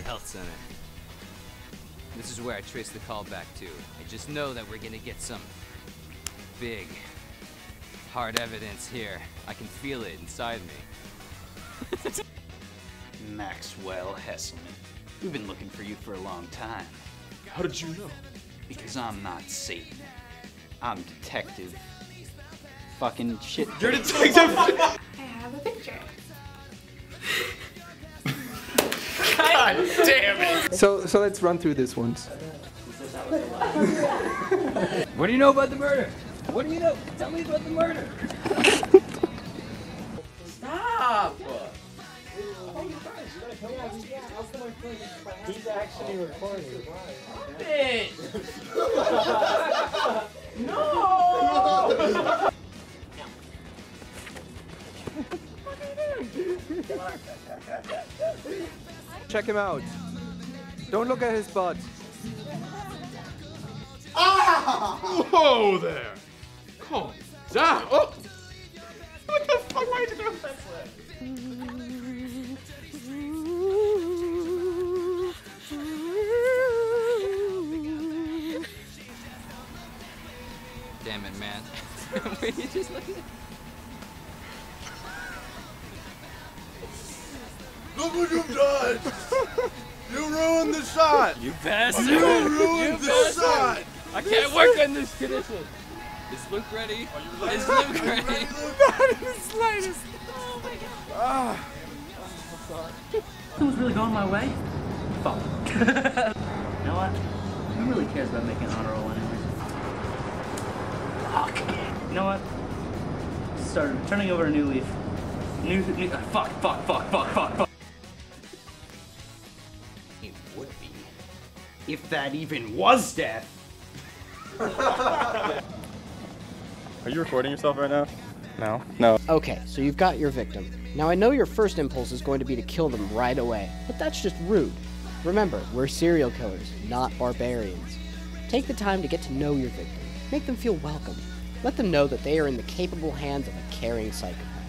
health center. This is where I trace the call back to. I just know that we're gonna get some big, hard evidence here. I can feel it inside me. Maxwell Hesselman. We've been looking for you for a long time. How did you know? Because I'm not Satan. I'm detective. Fucking shit. You're detective! I have a picture. God damn it! So let's run through this once. What do you know about the murder? What do you know? Tell me about the murder. Stop! He's actually recording. No! Check him out. Don't look at his butt. Whoa there! Calm down! Oh! What the fuck? Why did you do that? Damn it, man. Were you just looking at... Look what you've done! You ruined the shot! You bastard! You ruined the shot! I can't work on this condition! Is Luke ready? Is Luke ready? Not in the slightest. Oh my god. I'm sorry. It was really going my way. Fuck. You know what? Who really cares about making an honor roll anyways? Fuck. You know what? Start turning over a new leaf. Fuck. It would be. If that even was death. Are you recording yourself right now? No. No. Okay, so you've got your victim. Now I know your first impulse is going to be to kill them right away, but that's just rude. Remember, we're serial killers, not barbarians. Take the time to get to know your victim. Make them feel welcome. Let them know that they are in the capable hands of a caring psychopath.